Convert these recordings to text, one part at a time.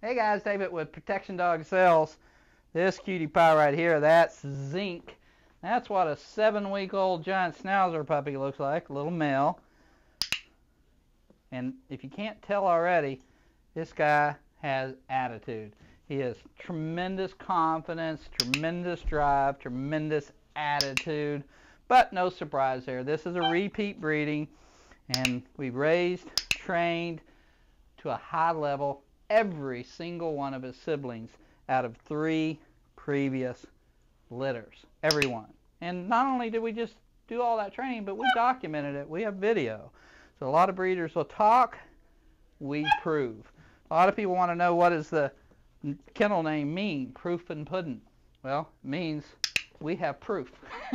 Hey guys, David with Protection Dog Sales. This cutie pie right here, that's Zinc. That's what a 7-week-old giant schnauzer puppy looks like, a little male. And if you can't tell already, this guy has attitude. He has tremendous confidence, tremendous drive, tremendous attitude. But no surprise there. This is a repeat breeding, and we've raised, trained to a high level every single one of his siblings out of 3 previous litters. Every one. And not only did we just do all that training, but we documented it. We have video. So a lot of breeders will talk, we prove. A lot of people want to know, what does the kennel name mean, Proof and Puddin'? Well, it means we have proof.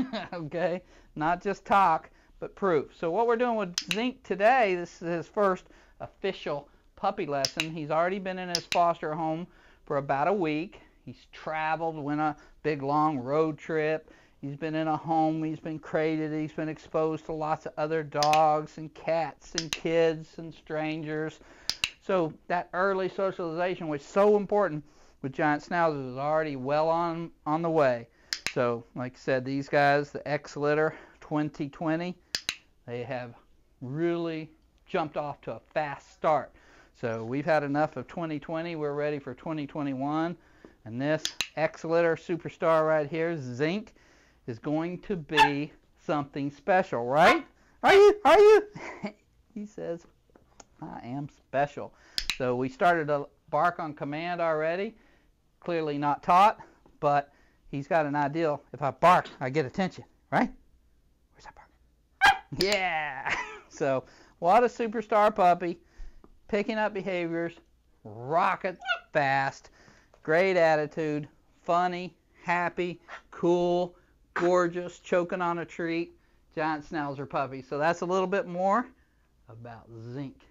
Okay? Not just talk, but proof. So what we're doing with Zinc today, this is his first official puppy lesson. He's already been in his foster home for about a week. He's traveled, went a big long road trip. He's been in a home, he's been crated, he's been exposed to lots of other dogs and cats and kids and strangers. So that early socialization, which is so important with giant schnauzers, is already well on the way. So like I said, these guys, the X-Litter 2020, they have really jumped off to a fast start. So we've had enough of 2020. We're ready for 2021. And this X-Litter superstar right here, Zinc, is going to be something special, right? Are you? He says, I am special. So we started to bark on command already. Clearly not taught, but he's got an idea. If I bark, I get attention, right? Where's that bark? Yeah! So what a superstar puppy. Picking up behaviors, rocket fast, great attitude, funny, happy, cool, gorgeous, choking on a treat, giant schnauzer puppy. So that's a little bit more about Zinc.